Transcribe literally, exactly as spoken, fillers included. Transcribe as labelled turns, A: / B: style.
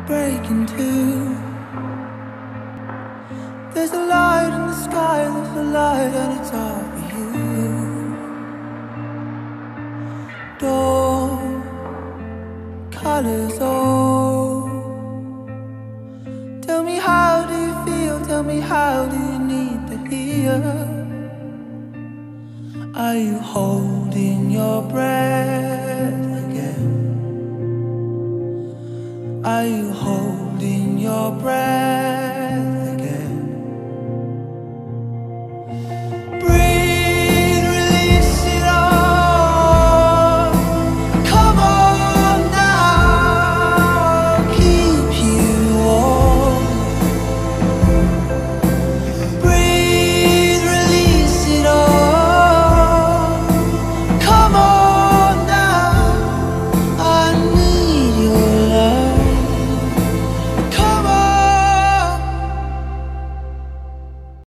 A: breaking too. There's a light in the sky, there's a light and it's all for you. Dawn, colors all. Tell me how do you feel, tell me how do you need to hear. Are you holding your breath again? Are you holding your breath?